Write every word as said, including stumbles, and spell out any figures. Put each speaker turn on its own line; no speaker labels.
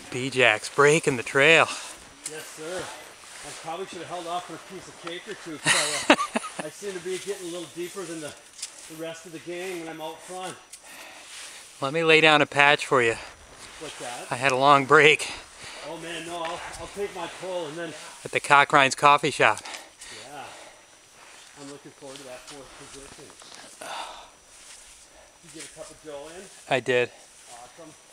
B-Jack's breaking the trail.
Yes, sir. I probably should have held off for a piece of cake or two, fella. I seem to be getting a little deeper than the, the rest of the gang when I'm out front.
Let me lay down a patch for you.
What's that?
I had a long break.
Oh man, no, I'll, I'll take my pull and then...
At the Kokrines coffee shop.
Yeah. I'm looking forward to that fourth position. Did you get a cup of Joe in?
I did.
Awesome.